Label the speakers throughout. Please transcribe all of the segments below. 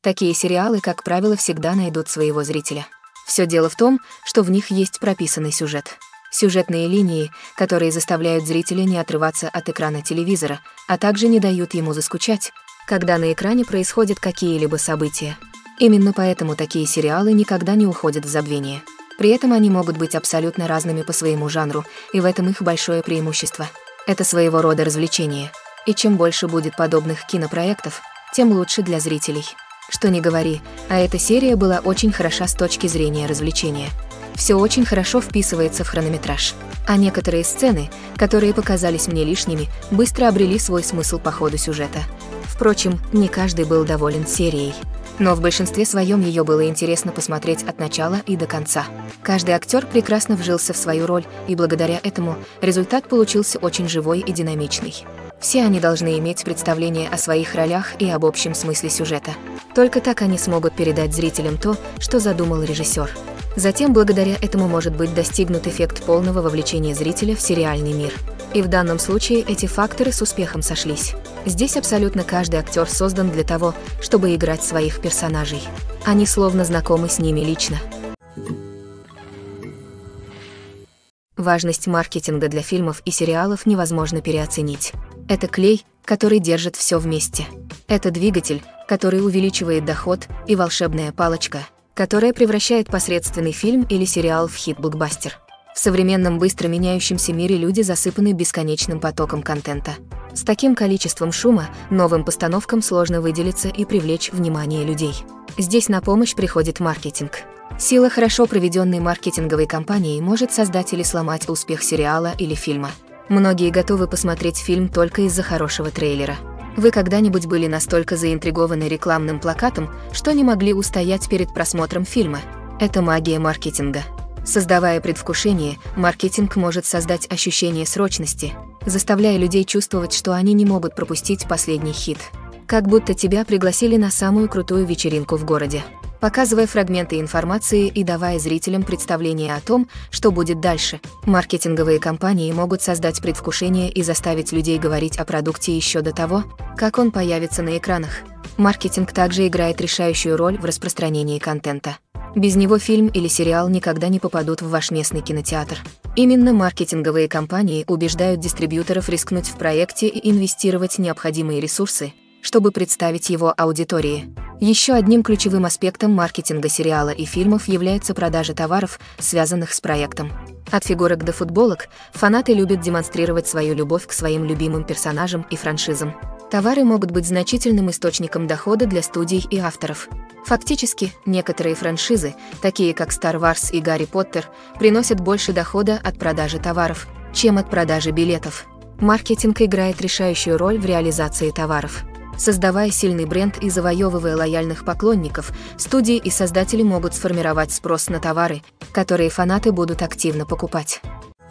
Speaker 1: Такие сериалы, как правило, всегда найдут своего зрителя. Все дело в том, что в них есть прописанный сюжет. Сюжетные линии, которые заставляют зрителя не отрываться от экрана телевизора, а также не дают ему заскучать, когда на экране происходят какие-либо события. Именно поэтому такие сериалы никогда не уходят в забвение. При этом они могут быть абсолютно разными по своему жанру, и в этом их большое преимущество. Это своего рода развлечение. И чем больше будет подобных кинопроектов, тем лучше для зрителей. Что ни говори, а эта серия была очень хороша с точки зрения развлечения. Все очень хорошо вписывается в хронометраж. А некоторые сцены, которые показались мне лишними, быстро обрели свой смысл по ходу сюжета. Впрочем, не каждый был доволен серией. Но в большинстве своем ее было интересно посмотреть от начала и до конца. Каждый актер прекрасно вжился в свою роль, и благодаря этому результат получился очень живой и динамичный. Все они должны иметь представление о своих ролях и об общем смысле сюжета. Только так они смогут передать зрителям то, что задумал режиссер. Затем, благодаря этому может быть достигнут эффект полного вовлечения зрителя в сериальный мир. И в данном случае эти факторы с успехом сошлись. Здесь абсолютно каждый актер создан для того, чтобы играть своих персонажей. Они словно знакомы с ними лично. Важность маркетинга для фильмов и сериалов невозможно переоценить. Это клей, который держит все вместе. Это двигатель, который увеличивает доход, и волшебная палочка, которая превращает посредственный фильм или сериал в хит-блокбастер. В современном быстро меняющемся мире люди засыпаны бесконечным потоком контента. С таким количеством шума новым постановкам сложно выделиться и привлечь внимание людей. Здесь на помощь приходит маркетинг. Сила хорошо проведенной маркетинговой кампании может создать или сломать успех сериала или фильма. Многие готовы посмотреть фильм только из-за хорошего трейлера. Вы когда-нибудь были настолько заинтригованы рекламным плакатом, что не могли устоять перед просмотром фильма? Это магия маркетинга. Создавая предвкушение, маркетинг может создать ощущение срочности, заставляя людей чувствовать, что они не могут пропустить последний хит. Как будто тебя пригласили на самую крутую вечеринку в городе. Показывая фрагменты информации и давая зрителям представление о том, что будет дальше, маркетинговые компании могут создать предвкушение и заставить людей говорить о продукте еще до того, как он появится на экранах. Маркетинг также играет решающую роль в распространении контента. Без него фильм или сериал никогда не попадут в ваш местный кинотеатр. Именно маркетинговые компании убеждают дистрибьюторов рискнуть в проекте и инвестировать необходимые ресурсы, чтобы представить его аудитории. Еще одним ключевым аспектом маркетинга сериала и фильмов является продажа товаров, связанных с проектом. От фигурок до футболок фанаты любят демонстрировать свою любовь к своим любимым персонажам и франшизам. Товары могут быть значительным источником дохода для студий и авторов. Фактически, некоторые франшизы, такие как Star Wars и Гарри Поттер, приносят больше дохода от продажи товаров, чем от продажи билетов. Маркетинг играет решающую роль в реализации товаров. Создавая сильный бренд и завоевывая лояльных поклонников, студии и создатели могут сформировать спрос на товары, которые фанаты будут активно покупать.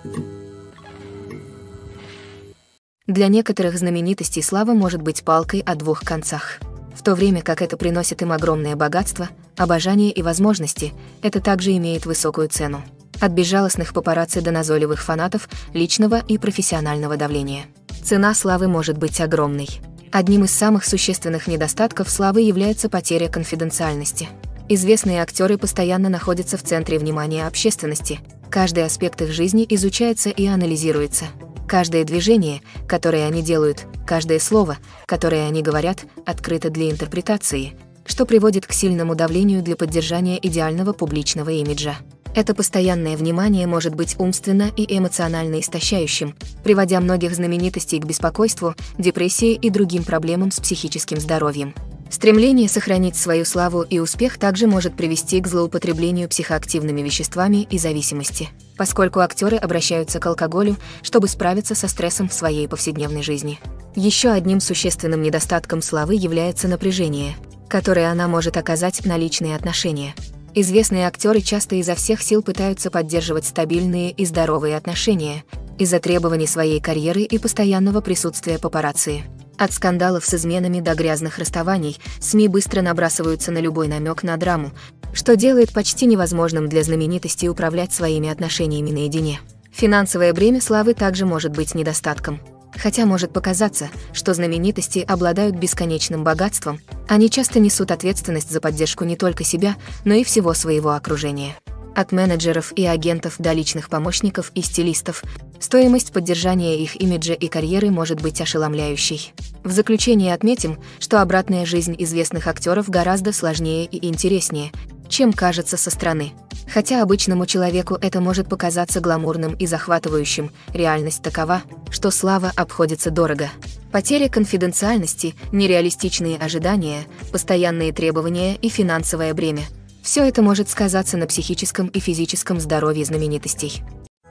Speaker 1: Для некоторых знаменитостей слава может быть палкой о двух концах. В то время как это приносит им огромное богатство, обожание и возможности, это также имеет высокую цену. От безжалостных папарацци до назойливых фанатов, личного и профессионального давления. Цена славы может быть огромной. Одним из самых существенных недостатков славы является потеря конфиденциальности. Известные актеры постоянно находятся в центре внимания общественности. Каждый аспект их жизни изучается и анализируется. Каждое движение, которое они делают, каждое слово, которое они говорят, открыто для интерпретации, что приводит к сильному давлению для поддержания идеального публичного имиджа. Это постоянное внимание может быть умственно и эмоционально истощающим, приводя многих знаменитостей к беспокойству, депрессии и другим проблемам с психическим здоровьем. Стремление сохранить свою славу и успех также может привести к злоупотреблению психоактивными веществами и зависимости, поскольку актеры обращаются к алкоголю, чтобы справиться со стрессом в своей повседневной жизни. Еще одним существенным недостатком славы является напряжение, которое она может оказать на личные отношения. Известные актеры часто изо всех сил пытаются поддерживать стабильные и здоровые отношения из-за требований своей карьеры и постоянного присутствия папарацци. От скандалов с изменами до грязных расставаний СМИ быстро набрасываются на любой намек на драму, что делает почти невозможным для знаменитостей управлять своими отношениями наедине. Финансовое бремя славы также может быть недостатком. Хотя может показаться, что знаменитости обладают бесконечным богатством, они часто несут ответственность за поддержку не только себя, но и всего своего окружения. От менеджеров и агентов до личных помощников и стилистов, стоимость поддержания их имиджа и карьеры может быть ошеломляющей. В заключение отметим, что обратная жизнь известных актеров гораздо сложнее и интереснее, чем кажется со стороны. Хотя обычному человеку это может показаться гламурным и захватывающим, реальность такова, что слава обходится дорого. Потеря конфиденциальности, нереалистичные ожидания, постоянные требования и финансовое бремя – все это может сказаться на психическом и физическом здоровье знаменитостей.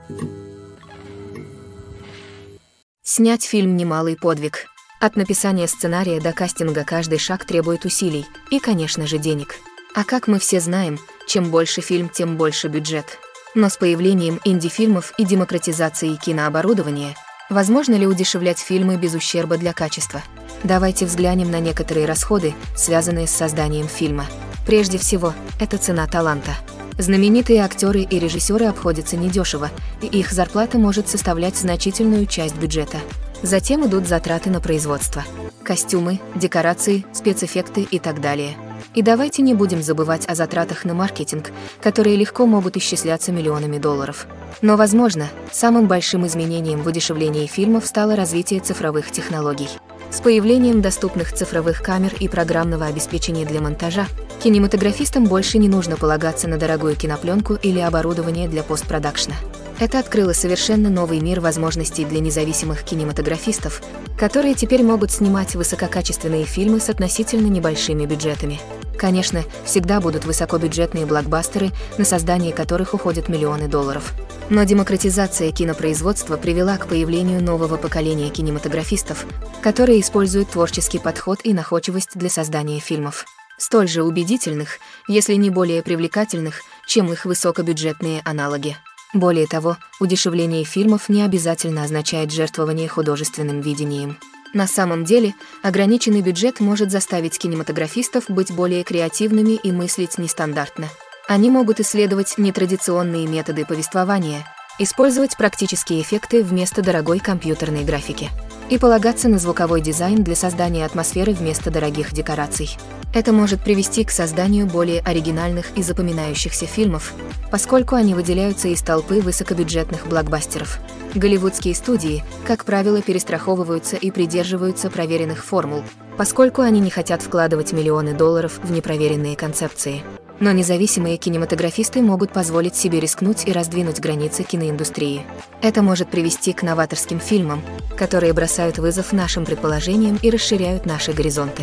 Speaker 1: Снять фильм – немалый подвиг. От написания сценария до кастинга каждый шаг требует усилий и, конечно же, денег. А как мы все знаем, чем больше фильм, тем больше бюджет. Но с появлением инди-фильмов и демократизацией кинооборудования, возможно ли удешевлять фильмы без ущерба для качества? Давайте взглянем на некоторые расходы, связанные с созданием фильма. Прежде всего, это цена таланта. Знаменитые актеры и режиссеры обходятся недешево, и их зарплата может составлять значительную часть бюджета. Затем идут затраты на производство. Костюмы, декорации, спецэффекты и так далее. И давайте не будем забывать о затратах на маркетинг, которые легко могут исчисляться миллионами долларов. Но, возможно, самым большим изменением в удешевлении фильмов стало развитие цифровых технологий. С появлением доступных цифровых камер и программного обеспечения для монтажа, кинематографистам больше не нужно полагаться на дорогую кинопленку или оборудование для постпродакшна. Это открыло совершенно новый мир возможностей для независимых кинематографистов, которые теперь могут снимать высококачественные фильмы с относительно небольшими бюджетами. Конечно, всегда будут высокобюджетные блокбастеры, на создание которых уходят миллионы долларов. Но демократизация кинопроизводства привела к появлению нового поколения кинематографистов, которые используют творческий подход и находчивость для создания фильмов. Столь же убедительных, если не более привлекательных, чем их высокобюджетные аналоги. Более того, удешевление фильмов не обязательно означает жертвование художественным видением. На самом деле, ограниченный бюджет может заставить кинематографистов быть более креативными и мыслить нестандартно. Они могут исследовать нетрадиционные методы повествования, использовать практические эффекты вместо дорогой компьютерной графики и полагаться на звуковой дизайн для создания атмосферы вместо дорогих декораций. Это может привести к созданию более оригинальных и запоминающихся фильмов, поскольку они выделяются из толпы высокобюджетных блокбастеров. Голливудские студии, как правило, перестраховываются и придерживаются проверенных формул, поскольку они не хотят вкладывать миллионы долларов в непроверенные концепции. Но независимые кинематографисты могут позволить себе рискнуть и раздвинуть границы киноиндустрии. Это может привести к новаторским фильмам, которые бросают вызов нашим предположениям и расширяют наши горизонты.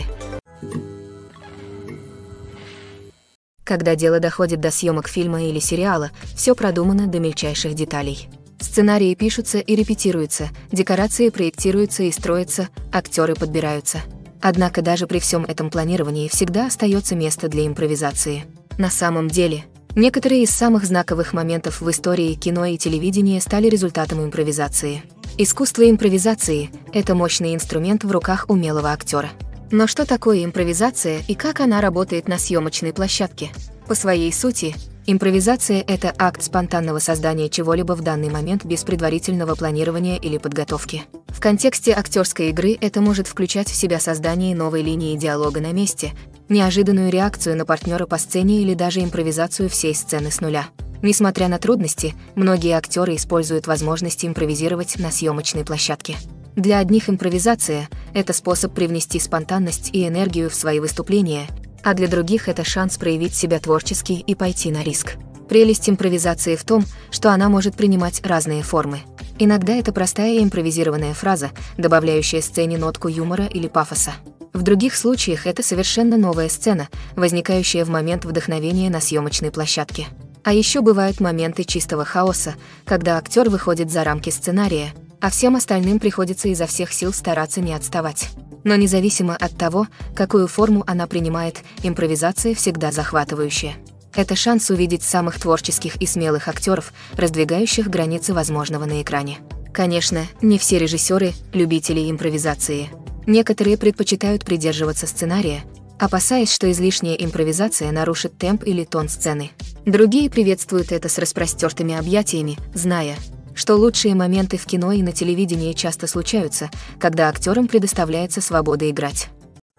Speaker 1: Когда дело доходит до съемок фильма или сериала, все продумано до мельчайших деталей. Сценарии пишутся и репетируются, декорации проектируются и строятся, актеры подбираются. Однако даже при всем этом планировании всегда остается место для импровизации. На самом деле, некоторые из самых знаковых моментов в истории кино и телевидения стали результатом импровизации. Искусство импровизации – это мощный инструмент в руках умелого актера. Но что такое импровизация и как она работает на съемочной площадке? По своей сути, импровизация – это акт спонтанного создания чего-либо в данный момент без предварительного планирования или подготовки. В контексте актерской игры это может включать в себя создание новой линии диалога на месте, неожиданную реакцию на партнера по сцене или даже импровизацию всей сцены с нуля. Несмотря на трудности, многие актеры используют возможность импровизировать на съемочной площадке. Для одних импровизация – это способ привнести спонтанность и энергию в свои выступления, а для других это шанс проявить себя творчески и пойти на риск. Прелесть импровизации в том, что она может принимать разные формы. Иногда это простая импровизированная фраза, добавляющая сцене нотку юмора или пафоса. В других случаях это совершенно новая сцена, возникающая в момент вдохновения на съемочной площадке. А еще бывают моменты чистого хаоса, когда актер выходит за рамки сценария, а всем остальным приходится изо всех сил стараться не отставать. Но независимо от того, какую форму она принимает, импровизация всегда захватывающая. Это шанс увидеть самых творческих и смелых актеров, раздвигающих границы возможного на экране. Конечно, не все режиссеры – любители импровизации. Некоторые предпочитают придерживаться сценария, опасаясь, что излишняя импровизация нарушит темп или тон сцены. Другие приветствуют это с распростертыми объятиями, зная, что лучшие моменты в кино и на телевидении часто случаются, когда актерам предоставляется свобода играть.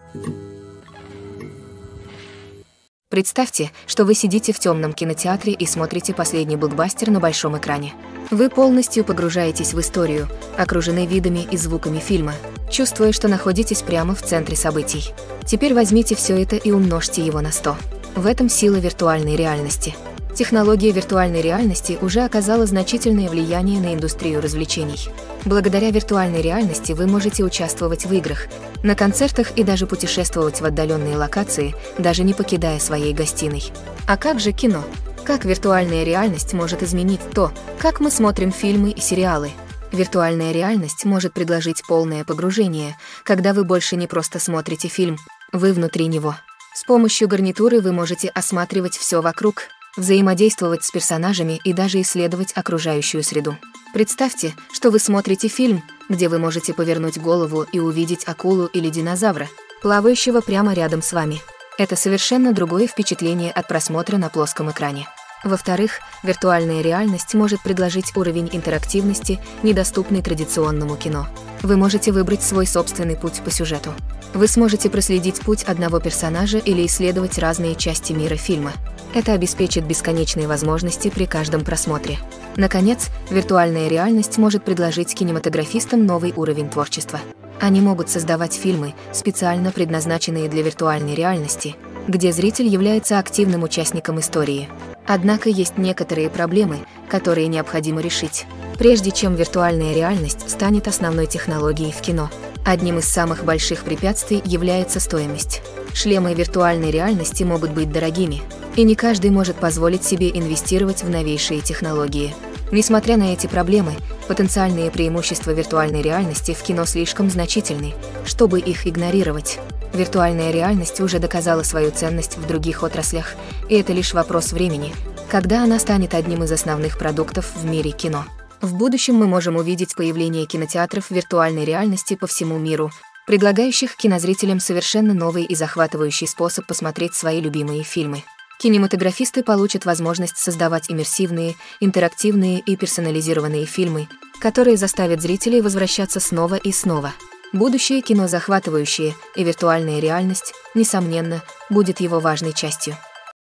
Speaker 1: Представьте, что вы сидите в темном кинотеатре и смотрите последний блокбастер на большом экране. Вы полностью погружаетесь в историю, окружены видами и звуками фильма, чувствуя, что находитесь прямо в центре событий. Теперь возьмите все это и умножьте его на 100. В этом сила виртуальной реальности. Технология виртуальной реальности уже оказала значительное влияние на индустрию развлечений. Благодаря виртуальной реальности вы можете участвовать в играх, на концертах и даже путешествовать в отдаленные локации, даже не покидая своей гостиной. А как же кино? Как виртуальная реальность может изменить то, как мы смотрим фильмы и сериалы? Виртуальная реальность может предложить полное погружение, когда вы больше не просто смотрите фильм, вы внутри него. С помощью гарнитуры вы можете осматривать все вокруг, взаимодействовать с персонажами и даже исследовать окружающую среду. Представьте, что вы смотрите фильм, где вы можете повернуть голову и увидеть акулу или динозавра, плавающего прямо рядом с вами. Это совершенно другое впечатление от просмотра на плоском экране. Во-вторых, виртуальная реальность может предложить уровень интерактивности, недоступный традиционному кино. Вы можете выбрать свой собственный путь по сюжету. Вы сможете проследить путь одного персонажа или исследовать разные части мира фильма. Это обеспечит бесконечные возможности при каждом просмотре. Наконец, виртуальная реальность может предложить кинематографистам новый уровень творчества. Они могут создавать фильмы, специально предназначенные для виртуальной реальности, где зритель является активным участником истории. Однако есть некоторые проблемы, которые необходимо решить, прежде чем виртуальная реальность станет основной технологией в кино. Одним из самых больших препятствий является стоимость. Шлемы виртуальной реальности могут быть дорогими, и не каждый может позволить себе инвестировать в новейшие технологии. Несмотря на эти проблемы, потенциальные преимущества виртуальной реальности в кино слишком значительны, чтобы их игнорировать. Виртуальная реальность уже доказала свою ценность в других отраслях, и это лишь вопрос времени, когда она станет одним из основных продуктов в мире кино. В будущем мы можем увидеть появление кинотеатров виртуальной реальности по всему миру, предлагающих кинозрителям совершенно новый и захватывающий способ посмотреть свои любимые фильмы. Кинематографисты получат возможность создавать иммерсивные, интерактивные и персонализированные фильмы, которые заставят зрителей возвращаться снова и снова. Будущее кино захватывающее, и виртуальная реальность, несомненно, будет его важной частью.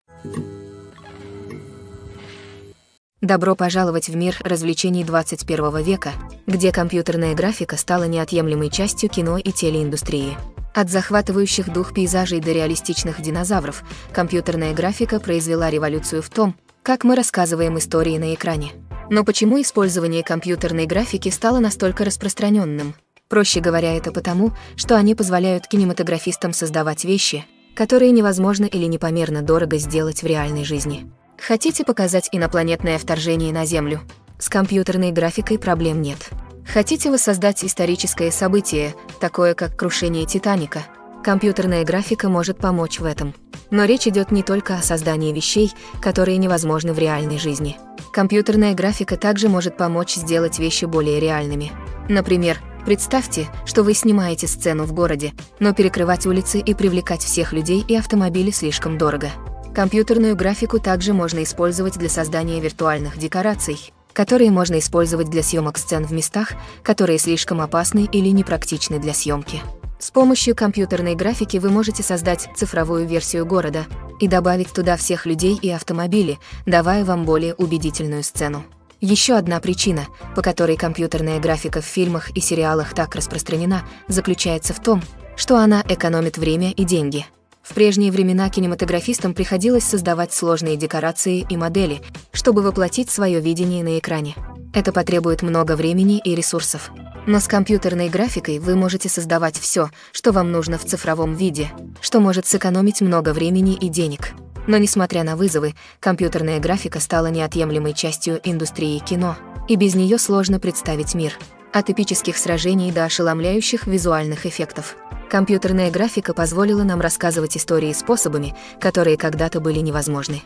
Speaker 1: Добро пожаловать в мир развлечений 21 века, где компьютерная графика стала неотъемлемой частью кино и телеиндустрии. От захватывающих дух пейзажей до реалистичных динозавров, компьютерная графика произвела революцию в том, как мы рассказываем истории на экране. Но почему использование компьютерной графики стало настолько распространенным? Проще говоря, это потому, что они позволяют кинематографистам создавать вещи, которые невозможно или непомерно дорого сделать в реальной жизни. Хотите показать инопланетное вторжение на Землю? С компьютерной графикой проблем нет. Хотите воссоздать историческое событие, такое как крушение Титаника? Компьютерная графика может помочь в этом. Но речь идет не только о создании вещей, которые невозможны в реальной жизни. Компьютерная графика также может помочь сделать вещи более реальными. Например, представьте, что вы снимаете сцену в городе, но перекрывать улицы и привлекать всех людей и автомобили слишком дорого. Компьютерную графику также можно использовать для создания виртуальных декораций, которые можно использовать для съемок сцен в местах, которые слишком опасны или непрактичны для съемки. С помощью компьютерной графики вы можете создать цифровую версию города и добавить туда всех людей и автомобили, давая вам более убедительную сцену. Еще одна причина, по которой компьютерная графика в фильмах и сериалах так распространена, заключается в том, что она экономит время и деньги. В прежние времена кинематографистам приходилось создавать сложные декорации и модели, чтобы воплотить свое видение на экране. Это потребует много времени и ресурсов. Но с компьютерной графикой вы можете создавать все, что вам нужно в цифровом виде, что может сэкономить много времени и денег. Но несмотря на вызовы, компьютерная графика стала неотъемлемой частью индустрии кино, и без нее сложно представить мир. От эпических сражений до ошеломляющих визуальных эффектов. Компьютерная графика позволила нам рассказывать истории способами, которые когда-то были невозможны.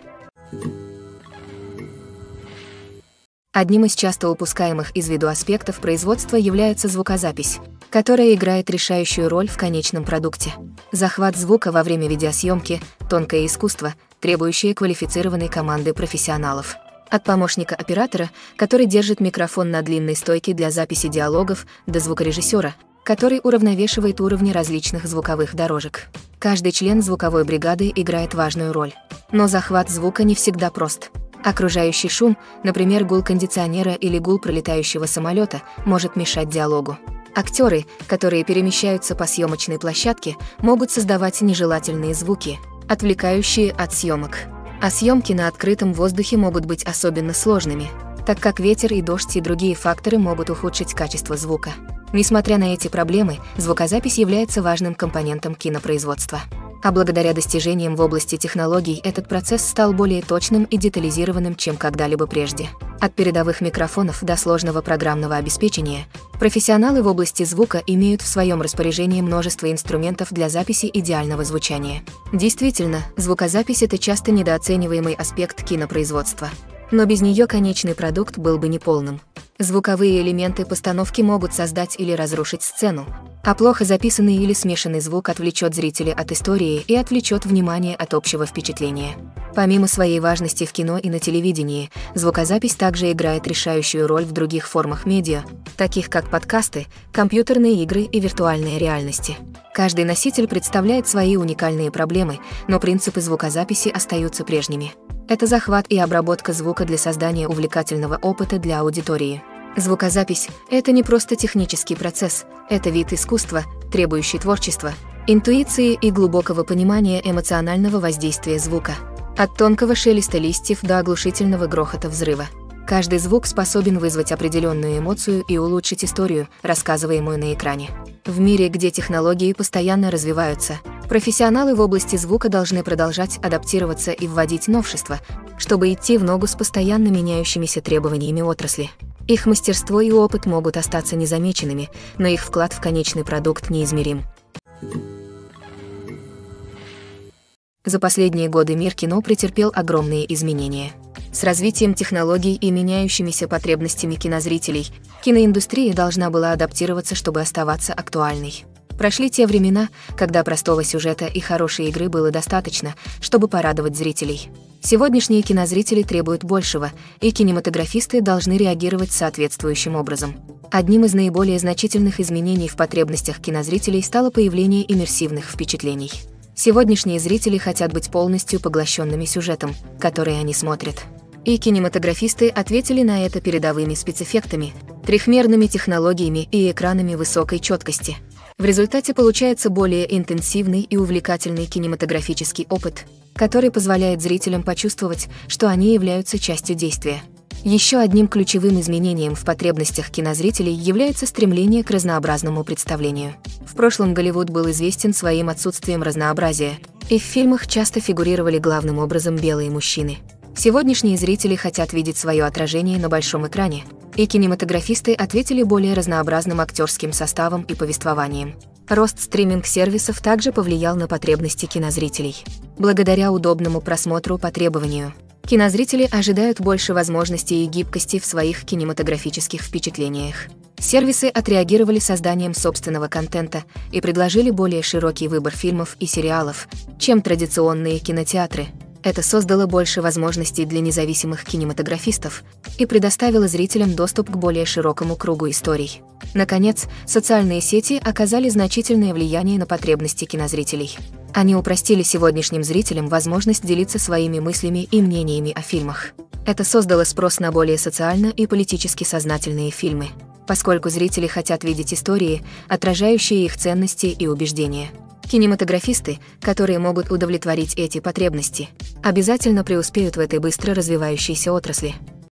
Speaker 1: Одним из часто упускаемых из виду аспектов производства является звукозапись, которая играет решающую роль в конечном продукте. Захват звука во время видеосъемки – тонкое искусство, требующее квалифицированной команды профессионалов. От помощника оператора, который держит микрофон на длинной стойке для записи диалогов, до звукорежиссера, который уравновешивает уровни различных звуковых дорожек. Каждый член звуковой бригады играет важную роль. Но захват звука не всегда прост. Окружающий шум, например, гул кондиционера или гул пролетающего самолета, может мешать диалогу. Актеры, которые перемещаются по съемочной площадке, могут создавать нежелательные звуки, отвлекающие от съемок. А съемки на открытом воздухе могут быть особенно сложными, так как ветер и дождь и другие факторы могут ухудшить качество звука. Несмотря на эти проблемы, звукозапись является важным компонентом кинопроизводства. А благодаря достижениям в области технологий этот процесс стал более точным и детализированным, чем когда-либо прежде. От передовых микрофонов до сложного программного обеспечения, профессионалы в области звука имеют в своем распоряжении множество инструментов для записи идеального звучания. Действительно, звукозапись – это часто недооцениваемый аспект кинопроизводства. Но без нее конечный продукт был бы неполным. Звуковые элементы постановки могут создать или разрушить сцену, а плохо записанный или смешанный звук отвлечет зрителя от истории и отвлечет внимание от общего впечатления. Помимо своей важности в кино и на телевидении, звукозапись также играет решающую роль в других формах медиа, таких как подкасты, компьютерные игры и виртуальная реальность. Каждый носитель представляет свои уникальные проблемы, но принципы звукозаписи остаются прежними. Это захват и обработка звука для создания увлекательного опыта для аудитории. Звукозапись – это не просто технический процесс, это вид искусства, требующий творчества, интуиции и глубокого понимания эмоционального воздействия звука. От тонкого шелеста листьев до оглушительного грохота взрыва. Каждый звук способен вызвать определенную эмоцию и улучшить историю, рассказываемую на экране. В мире, где технологии постоянно развиваются, профессионалы в области звука должны продолжать адаптироваться и вводить новшества, чтобы идти в ногу с постоянно меняющимися требованиями отрасли. Их мастерство и опыт могут остаться незамеченными, но их вклад в конечный продукт неизмерим. За последние годы мир кино претерпел огромные изменения. С развитием технологий и меняющимися потребностями кинозрителей, киноиндустрия должна была адаптироваться, чтобы оставаться актуальной. Прошли те времена, когда простого сюжета и хорошей игры было достаточно, чтобы порадовать зрителей. Сегодняшние кинозрители требуют большего, и кинематографисты должны реагировать соответствующим образом. Одним из наиболее значительных изменений в потребностях кинозрителей стало появление иммерсивных впечатлений. Сегодняшние зрители хотят быть полностью поглощенными сюжетом, который они смотрят. И кинематографисты ответили на это передовыми спецэффектами, трехмерными технологиями и экранами высокой четкости. В результате получается более интенсивный и увлекательный кинематографический опыт, который позволяет зрителям почувствовать, что они являются частью действия. Еще одним ключевым изменением в потребностях кинозрителей является стремление к разнообразному представлению. В прошлом Голливуд был известен своим отсутствием разнообразия, и в фильмах часто фигурировали главным образом белые мужчины. Сегодняшние зрители хотят видеть свое отражение на большом экране, и кинематографисты ответили более разнообразным актерским составом и повествованием. Рост стриминг-сервисов также повлиял на потребности кинозрителей. Благодаря удобному просмотру по требованию, кинозрители ожидают больше возможностей и гибкости в своих кинематографических впечатлениях. Сервисы отреагировали созданием собственного контента и предложили более широкий выбор фильмов и сериалов, чем традиционные кинотеатры. Это создало больше возможностей для независимых кинематографистов и предоставило зрителям доступ к более широкому кругу историй. Наконец, социальные сети оказали значительное влияние на потребности кинозрителей. Они упростили сегодняшним зрителям возможность делиться своими мыслями и мнениями о фильмах. Это создало спрос на более социально и политически сознательные фильмы, поскольку зрители хотят видеть истории, отражающие их ценности и убеждения. Кинематографисты, которые могут удовлетворить эти потребности, обязательно преуспеют в этой быстро развивающейся отрасли.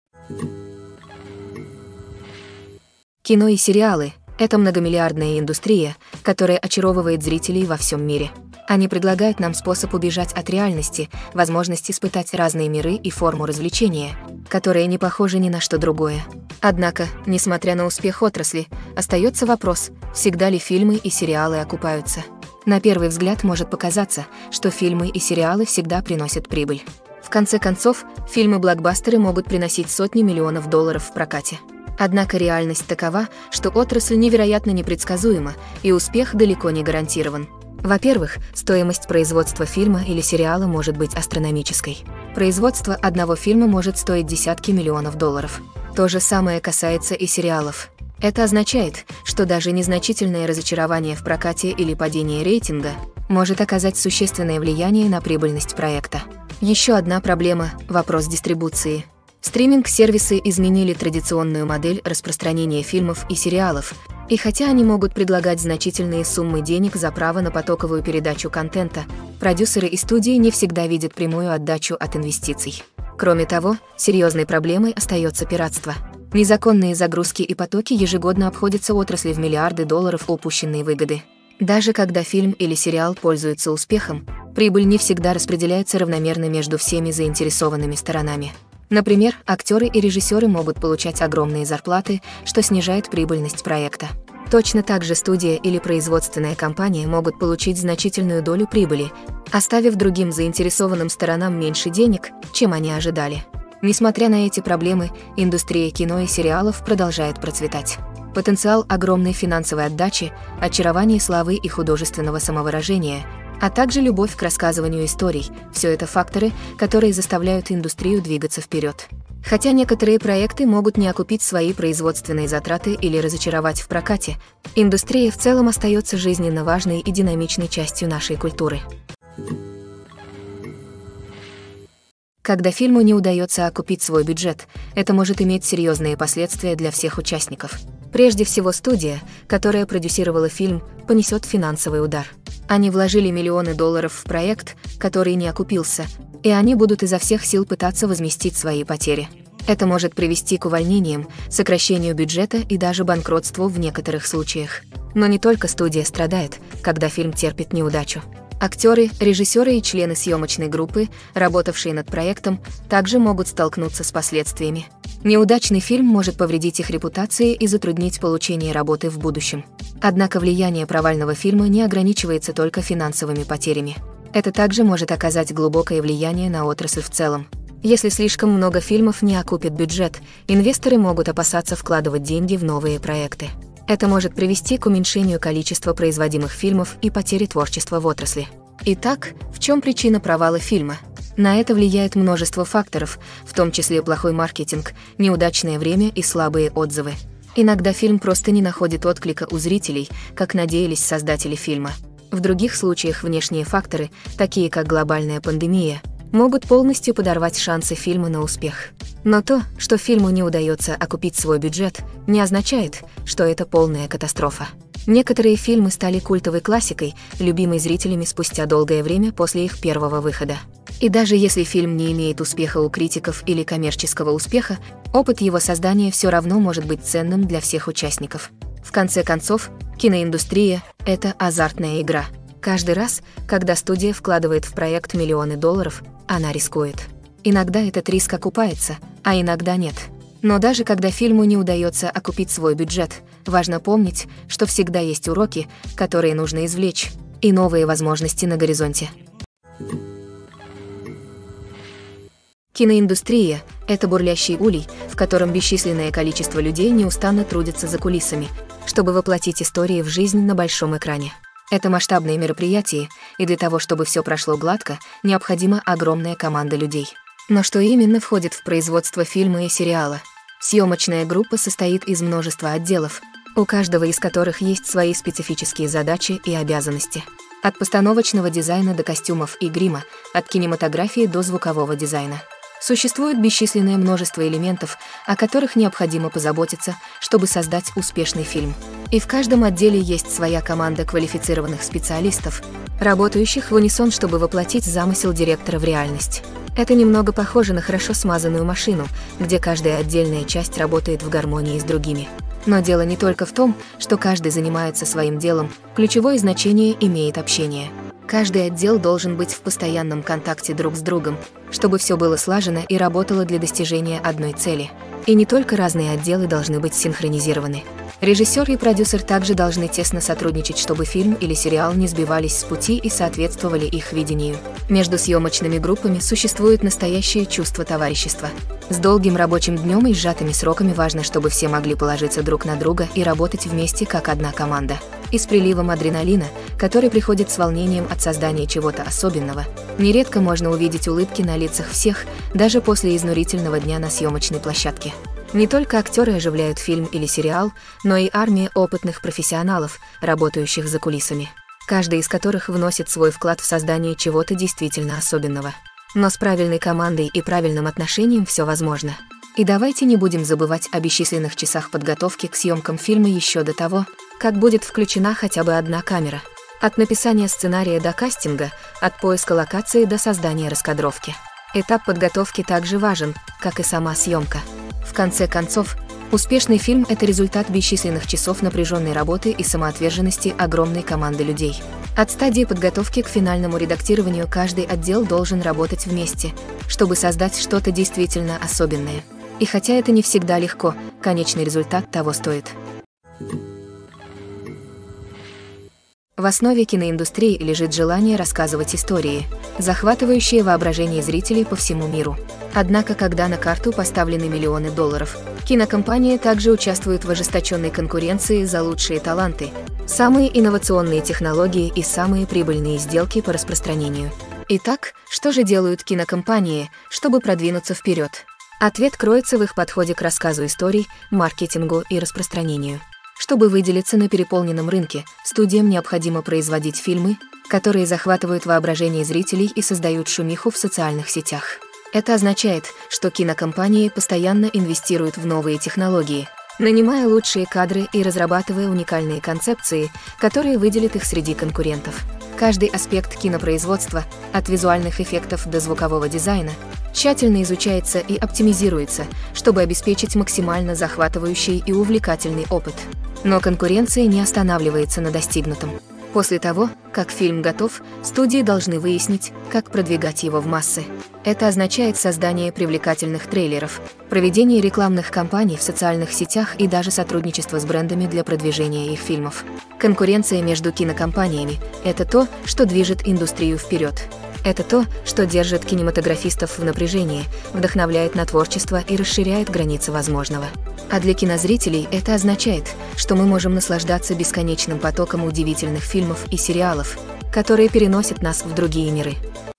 Speaker 1: Кино и сериалы – это многомиллиардная индустрия, которая очаровывает зрителей во всем мире. Они предлагают нам способ убежать от реальности, возможность испытать разные миры и форму развлечения, которые не похожи ни на что другое. Однако, несмотря на успех отрасли, остается вопрос, всегда ли фильмы и сериалы окупаются. На первый взгляд может показаться, что фильмы и сериалы всегда приносят прибыль. В конце концов, фильмы-блокбастеры могут приносить сотни миллионов долларов в прокате. Однако реальность такова, что отрасль невероятно непредсказуема, и успех далеко не гарантирован. Во-первых, стоимость производства фильма или сериала может быть астрономической. Производство одного фильма может стоить десятки миллионов долларов. То же самое касается и сериалов. Это означает, что даже незначительное разочарование в прокате или падение рейтинга может оказать существенное влияние на прибыльность проекта. Еще одна проблема – вопрос дистрибуции. Стриминг-сервисы изменили традиционную модель распространения фильмов и сериалов, и хотя они могут предлагать значительные суммы денег за право на потоковую передачу контента, продюсеры и студии не всегда видят прямую отдачу от инвестиций. Кроме того, серьезной проблемой остается пиратство. Незаконные загрузки и потоки ежегодно обходятся отрасли в миллиарды долларов упущенной выгоды. Даже когда фильм или сериал пользуются успехом, прибыль не всегда распределяется равномерно между всеми заинтересованными сторонами. Например, актеры и режиссеры могут получать огромные зарплаты, что снижает прибыльность проекта. Точно так же студия или производственная компания могут получить значительную долю прибыли, оставив другим заинтересованным сторонам меньше денег, чем они ожидали. Несмотря на эти проблемы, индустрия кино и сериалов продолжает процветать. Потенциал огромной финансовой отдачи, очарование славы и художественного самовыражения, а также любовь к рассказыванию историй – все это факторы, которые заставляют индустрию двигаться вперед. Хотя некоторые проекты могут не окупить свои производственные затраты или разочаровать в прокате, индустрия в целом остается жизненно важной и динамичной частью нашей культуры. Когда фильму не удается окупить свой бюджет, это может иметь серьезные последствия для всех участников. Прежде всего, студия, которая продюсировала фильм, понесет финансовый удар. Они вложили миллионы долларов в проект, который не окупился, и они будут изо всех сил пытаться возместить свои потери. Это может привести к увольнениям, сокращению бюджета и даже банкротству в некоторых случаях. Но не только студия страдает, когда фильм терпит неудачу. Актеры, режиссеры и члены съемочной группы, работавшие над проектом, также могут столкнуться с последствиями. Неудачный фильм может повредить их репутации и затруднить получение работы в будущем. Однако влияние провального фильма не ограничивается только финансовыми потерями. Это также может оказать глубокое влияние на отрасль в целом. Если слишком много фильмов не окупит бюджет, инвесторы могут опасаться вкладывать деньги в новые проекты. Это может привести к уменьшению количества производимых фильмов и потере творчества в отрасли. Итак, в чем причина провала фильма? На это влияет множество факторов, в том числе плохой маркетинг, неудачное время и слабые отзывы. Иногда фильм просто не находит отклика у зрителей, как надеялись создатели фильма. В других случаях внешние факторы, такие как глобальная пандемия, могут полностью подорвать шансы фильма на успех. Но то, что фильму не удается окупить свой бюджет, не означает, что это полная катастрофа. Некоторые фильмы стали культовой классикой, любимой зрителями спустя долгое время после их первого выхода. И даже если фильм не имеет успеха у критиков или коммерческого успеха, опыт его создания все равно может быть ценным для всех участников. В конце концов, киноиндустрия – это азартная игра. Каждый раз, когда студия вкладывает в проект миллионы долларов, она рискует. Иногда этот риск окупается, а иногда нет. Но даже когда фильму не удается окупить свой бюджет, важно помнить, что всегда есть уроки, которые нужно извлечь, и новые возможности на горизонте. Киноиндустрия – это бурлящий улей, в котором бесчисленное количество людей неустанно трудятся за кулисами, чтобы воплотить истории в жизнь на большом экране. Это масштабные мероприятия, и для того, чтобы все прошло гладко, необходима огромная команда людей. Но что именно входит в производство фильма и сериала? Съемочная группа состоит из множества отделов, у каждого из которых есть свои специфические задачи и обязанности. От постановочного дизайна до костюмов и грима, от кинематографии до звукового дизайна. Существует бесчисленное множество элементов, о которых необходимо позаботиться, чтобы создать успешный фильм. И в каждом отделе есть своя команда квалифицированных специалистов, работающих в унисон, чтобы воплотить замысел директора в реальность. Это немного похоже на хорошо смазанную машину, где каждая отдельная часть работает в гармонии с другими. Но дело не только в том, что каждый занимается своим делом, ключевое значение имеет общение. Каждый отдел должен быть в постоянном контакте друг с другом, чтобы все было слажено и работало для достижения одной цели. И не только разные отделы должны быть синхронизированы. Режиссер и продюсер также должны тесно сотрудничать, чтобы фильм или сериал не сбивались с пути и соответствовали их видению. Между съемочными группами существует настоящее чувство товарищества. С долгим рабочим днем и сжатыми сроками важно, чтобы все могли положиться друг на друга и работать вместе как одна команда. и с приливом адреналина, который приходит с волнением от создания чего-то особенного. Нередко можно увидеть улыбки на лицах всех, даже после изнурительного дня на съемочной площадке. Не только актеры оживляют фильм или сериал, но и армия опытных профессионалов, работающих за кулисами, каждый из которых вносит свой вклад в создание чего-то действительно особенного. Но с правильной командой и правильным отношением все возможно. И давайте не будем забывать о бесчисленных часах подготовки к съемкам фильма еще до того, как будет включена хотя бы одна камера. От написания сценария до кастинга, от поиска локации до создания раскадровки. Этап подготовки также важен, как и сама съемка. В конце концов, успешный фильм – это результат бесчисленных часов напряженной работы и самоотверженности огромной команды людей. От стадии подготовки к финальному редактированию каждый отдел должен работать вместе, чтобы создать что-то действительно особенное. И хотя это не всегда легко, конечный результат того стоит. В основе киноиндустрии лежит желание рассказывать истории, захватывающие воображение зрителей по всему миру. Однако, когда на карту поставлены миллионы долларов, кинокомпании также участвуют в ожесточенной конкуренции за лучшие таланты, самые инновационные технологии и самые прибыльные сделки по распространению. Итак, что же делают кинокомпании, чтобы продвинуться вперед? Ответ кроется в их подходе к рассказу историй, маркетингу и распространению. Чтобы выделиться на переполненном рынке, студиям необходимо производить фильмы, которые захватывают воображение зрителей и создают шумиху в социальных сетях. Это означает, что кинокомпании постоянно инвестируют в новые технологии, нанимая лучшие кадры и разрабатывая уникальные концепции, которые выделят их среди конкурентов. Каждый аспект кинопроизводства, от визуальных эффектов до звукового дизайна, тщательно изучается и оптимизируется, чтобы обеспечить максимально захватывающий и увлекательный опыт. Но конкуренция не останавливается на достигнутом. После того, как фильм готов, студии должны выяснить, как продвигать его в массы. Это означает создание привлекательных трейлеров, проведение рекламных кампаний в социальных сетях и даже сотрудничество с брендами для продвижения их фильмов. Конкуренция между кинокомпаниями – это то, что движет индустрию вперед. Это то, что держит кинематографистов в напряжении, вдохновляет на творчество и расширяет границы возможного. А для кинозрителей это означает, что мы можем наслаждаться бесконечным потоком удивительных фильмов и сериалов, которые переносят нас в другие миры.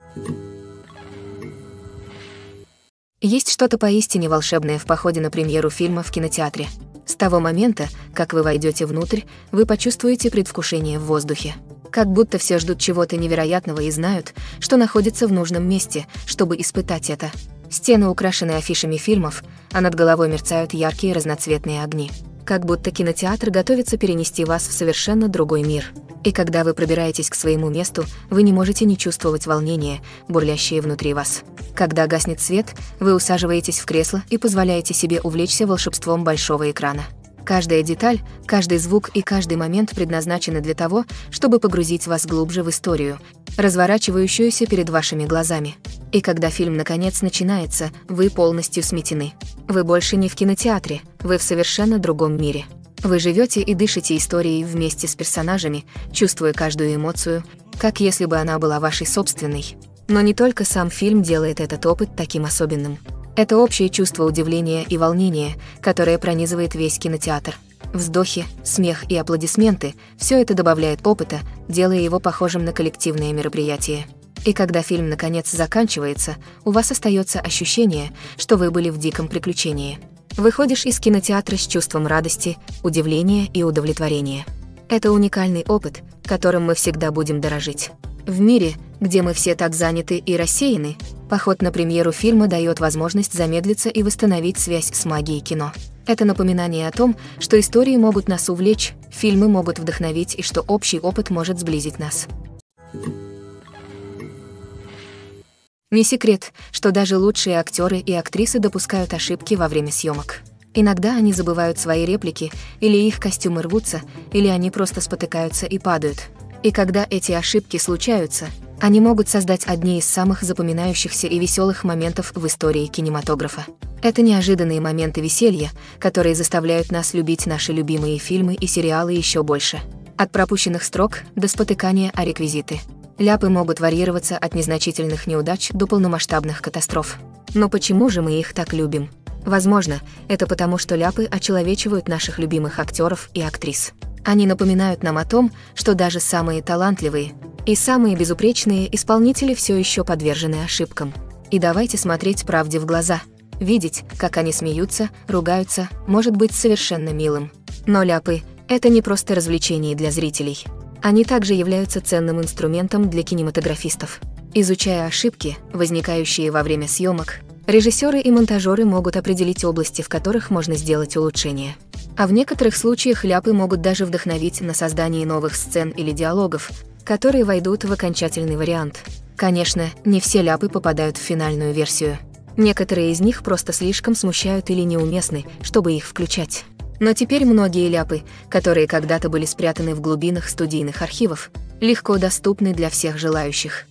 Speaker 1: Есть что-то поистине волшебное в походе на премьеру фильма в кинотеатре. С того момента, как вы войдете внутрь, вы почувствуете предвкушение в воздухе. Как будто все ждут чего-то невероятного и знают, что находится в нужном месте, чтобы испытать это. Стены украшены афишами фильмов, а над головой мерцают яркие разноцветные огни. Как будто кинотеатр готовится перенести вас в совершенно другой мир. И когда вы пробираетесь к своему месту, вы не можете не чувствовать волнения, бурлящее внутри вас. Когда гаснет свет, вы усаживаетесь в кресло и позволяете себе увлечься волшебством большого экрана. Каждая деталь, каждый звук и каждый момент предназначены для того, чтобы погрузить вас глубже в историю, разворачивающуюся перед вашими глазами. И когда фильм наконец начинается, вы полностью сметены. Вы больше не в кинотеатре, вы в совершенно другом мире. Вы живете и дышите историей вместе с персонажами, чувствуя каждую эмоцию, как если бы она была вашей собственной. Но не только сам фильм делает этот опыт таким особенным. Это общее чувство удивления и волнения, которое пронизывает весь кинотеатр. Вздохи, смех и аплодисменты – все это добавляет опыта, делая его похожим на коллективное мероприятие. И когда фильм наконец заканчивается, у вас остается ощущение, что вы были в диком приключении. Выходишь из кинотеатра с чувством радости, удивления и удовлетворения. Это уникальный опыт, которым мы всегда будем дорожить. В мире, где мы все так заняты и рассеяны, поход на премьеру фильма дает возможность замедлиться и восстановить связь с магией кино. Это напоминание о том, что истории могут нас увлечь, фильмы могут вдохновить и что общий опыт может сблизить нас. Не секрет, что даже лучшие актеры и актрисы допускают ошибки во время съемок. Иногда они забывают свои реплики, или их костюмы рвутся, или они просто спотыкаются и падают. И когда эти ошибки случаются, они могут создать одни из самых запоминающихся и веселых моментов в истории кинематографа. Это неожиданные моменты веселья, которые заставляют нас любить наши любимые фильмы и сериалы еще больше. От пропущенных строк до спотыкания о реквизиты. Ляпы могут варьироваться от незначительных неудач до полномасштабных катастроф. Но почему же мы их так любим? Возможно, это потому, что ляпы очеловечивают наших любимых актеров и актрис. Они напоминают нам о том, что даже самые талантливые и самые безупречные исполнители все еще подвержены ошибкам. И давайте смотреть правде в глаза. Видеть, как они смеются, ругаются, может быть совершенно милым. Но ляпы – это не просто развлечение для зрителей. Они также являются ценным инструментом для кинематографистов. Изучая ошибки, возникающие во время съемок, режиссеры и монтажеры могут определить области, в которых можно сделать улучшения. А в некоторых случаях ляпы могут даже вдохновить на создание новых сцен или диалогов, которые войдут в окончательный вариант. Конечно, не все ляпы попадают в финальную версию. Некоторые из них просто слишком смущают или неуместны, чтобы их включать. Но теперь многие ляпы, которые когда-то были спрятаны в глубинах студийных архивов, легко доступны для всех желающих.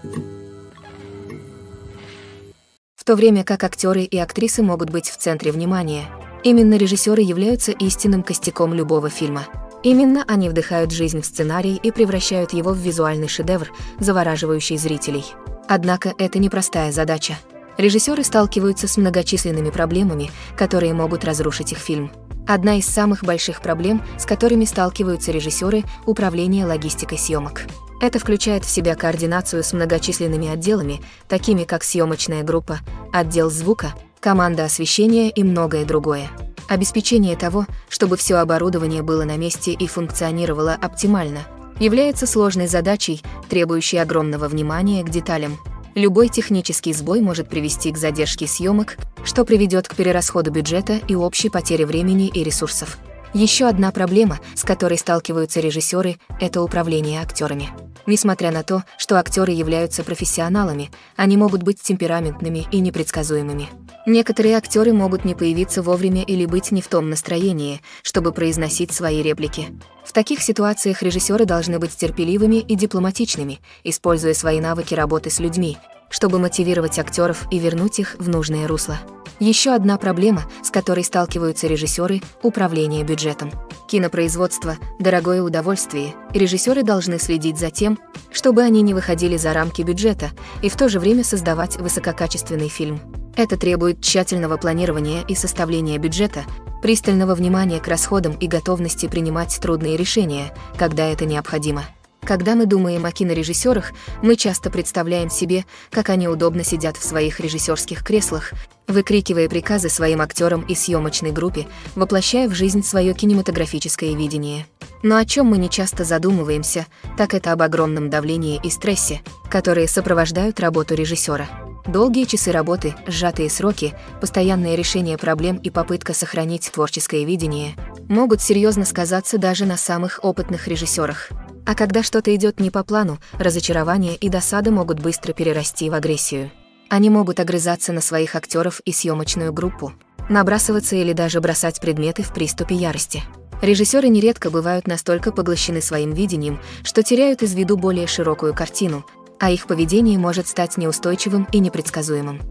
Speaker 1: В то время как актеры и актрисы могут быть в центре внимания, именно режиссеры являются истинным костяком любого фильма. Именно они вдыхают жизнь в сценарий и превращают его в визуальный шедевр, завораживающий зрителей. Однако это непростая задача. Режиссеры сталкиваются с многочисленными проблемами, которые могут разрушить их фильм. Одна из самых больших проблем, с которыми сталкиваются режиссеры – управление логистикой съемок. Это включает в себя координацию с многочисленными отделами, такими как съемочная группа, отдел звука, команда освещения и многое другое. Обеспечение того, чтобы все оборудование было на месте и функционировало оптимально, является сложной задачей, требующей огромного внимания к деталям. Любой технический сбой может привести к задержке съемок, что приведет к перерасходу бюджета и общей потере времени и ресурсов. Еще одна проблема, с которой сталкиваются режиссеры, это управление актерами. Несмотря на то, что актеры являются профессионалами, они могут быть темпераментными и непредсказуемыми. Некоторые актеры могут не появиться вовремя или быть не в том настроении, чтобы произносить свои реплики. В таких ситуациях режиссеры должны быть терпеливыми и дипломатичными, используя свои навыки работы с людьми, чтобы мотивировать актеров и вернуть их в нужное русло. Еще одна проблема, с которой сталкиваются режиссеры – управление бюджетом. Кинопроизводство – дорогое удовольствие, и режиссеры должны следить за тем, чтобы они не выходили за рамки бюджета и в то же время создавать высококачественный фильм. Это требует тщательного планирования и составления бюджета, пристального внимания к расходам и готовности принимать трудные решения, когда это необходимо. Когда мы думаем о кинорежиссерах, мы часто представляем себе, как они удобно сидят в своих режиссерских креслах, выкрикивая приказы своим актерам и съемочной группе, воплощая в жизнь свое кинематографическое видение. Но о чем мы не часто задумываемся, так это об огромном давлении и стрессе, которые сопровождают работу режиссера. Долгие часы работы, сжатые сроки, постоянное решение проблем и попытка сохранить творческое видение могут серьезно сказаться даже на самых опытных режиссерах. А когда что-то идет не по плану, разочарование и досада могут быстро перерасти в агрессию. Они могут огрызаться на своих актеров и съемочную группу, набрасываться или даже бросать предметы в приступе ярости. Режиссеры нередко бывают настолько поглощены своим видением, что теряют из виду более широкую картину, а их поведение может стать неустойчивым и непредсказуемым.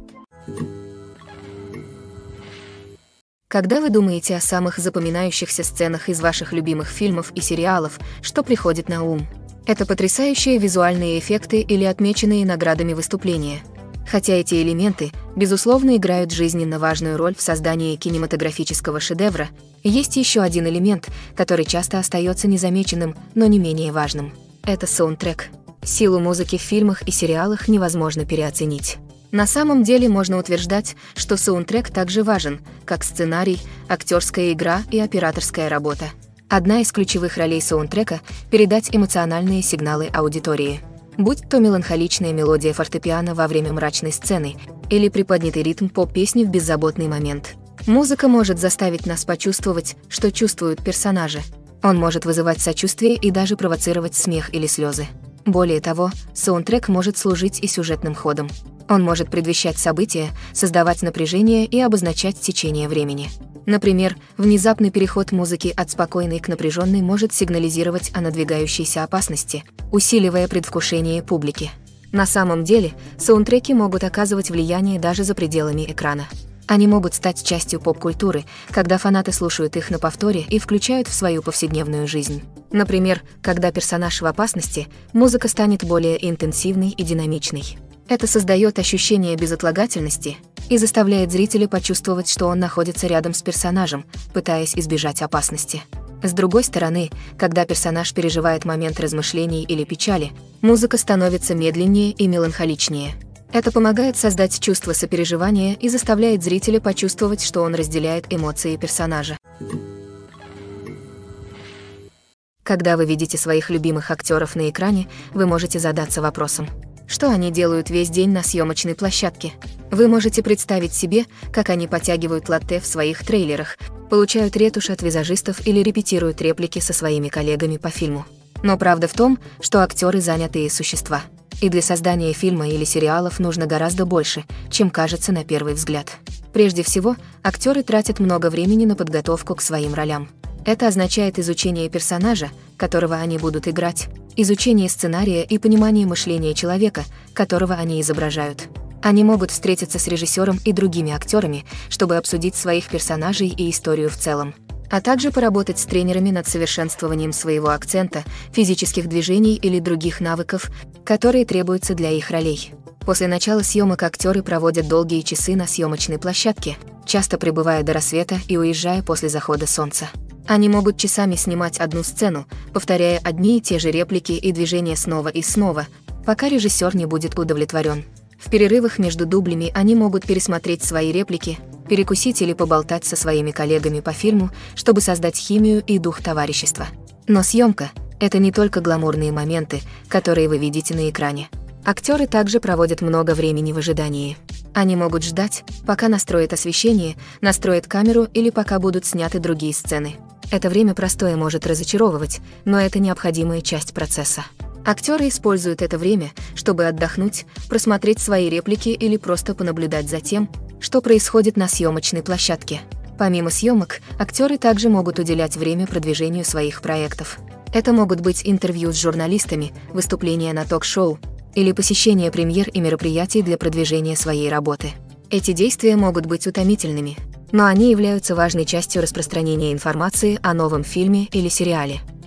Speaker 1: Когда вы думаете о самых запоминающихся сценах из ваших любимых фильмов и сериалов, что приходит на ум? Это потрясающие визуальные эффекты или отмеченные наградами выступления. Хотя эти элементы, безусловно, играют жизненно важную роль в создании кинематографического шедевра, есть еще один элемент, который часто остается незамеченным, но не менее важным. Это саундтрек. Силу музыки в фильмах и сериалах невозможно переоценить. На самом деле можно утверждать, что саундтрек также важен, как сценарий, актерская игра и операторская работа. Одна из ключевых ролей саундтрека – передать эмоциональные сигналы аудитории. Будь то меланхоличная мелодия фортепиано во время мрачной сцены или приподнятый ритм поп-песни в беззаботный момент. Музыка может заставить нас почувствовать, что чувствуют персонажи. Он может вызывать сочувствие и даже провоцировать смех или слезы. Более того, саундтрек может служить и сюжетным ходом. Он может предвещать события, создавать напряжение и обозначать течение времени. Например, внезапный переход музыки от спокойной к напряженной может сигнализировать о надвигающейся опасности, усиливая предвкушение публики. На самом деле, саундтреки могут оказывать влияние даже за пределами экрана. Они могут стать частью поп-культуры, когда фанаты слушают их на повторе и включают в свою повседневную жизнь. Например, когда персонаж в опасности, музыка станет более интенсивной и динамичной. Это создает ощущение безотлагательности и заставляет зрителя почувствовать, что он находится рядом с персонажем, пытаясь избежать опасности. С другой стороны, когда персонаж переживает момент размышлений или печали, музыка становится медленнее и меланхоличнее. Это помогает создать чувство сопереживания и заставляет зрителя почувствовать, что он разделяет эмоции персонажа. Когда вы видите своих любимых актеров на экране, вы можете задаться вопросом: что они делают весь день на съемочной площадке? Вы можете представить себе, как они потягивают латте в своих трейлерах, получают ретушь от визажистов или репетируют реплики со своими коллегами по фильму. Но правда в том, что актеры занятые существа. И для создания фильма или сериалов нужно гораздо больше, чем кажется на первый взгляд. Прежде всего, актеры тратят много времени на подготовку к своим ролям. Это означает изучение персонажа, которого они будут играть, изучение сценария и понимание мышления человека, которого они изображают. Они могут встретиться с режиссером и другими актерами, чтобы обсудить своих персонажей и историю в целом, а также поработать с тренерами над совершенствованием своего акцента, физических движений или других навыков, которые требуются для их ролей. После начала съемок актеры проводят долгие часы на съемочной площадке, часто пребывая до рассвета и уезжая после захода солнца. Они могут часами снимать одну сцену, повторяя одни и те же реплики и движения снова и снова, пока режиссер не будет удовлетворен. В перерывах между дублями они могут пересмотреть свои реплики, перекусить или поболтать со своими коллегами по фильму, чтобы создать химию и дух товарищества. Но съемка — это не только гламурные моменты, которые вы видите на экране. Актеры также проводят много времени в ожидании. Они могут ждать, пока настроят освещение, настроят камеру или пока будут сняты другие сцены. Это время простое может разочаровывать, но это необходимая часть процесса. Актеры используют это время, чтобы отдохнуть, просмотреть свои реплики или просто понаблюдать за тем, что происходит на съемочной площадке. Помимо съемок, актеры также могут уделять время продвижению своих проектов. Это могут быть интервью с журналистами, выступления на ток-шоу или посещение премьер и мероприятий для продвижения своей работы. Эти действия могут быть утомительными, но они являются важной частью распространения информации о новом фильме или сериале.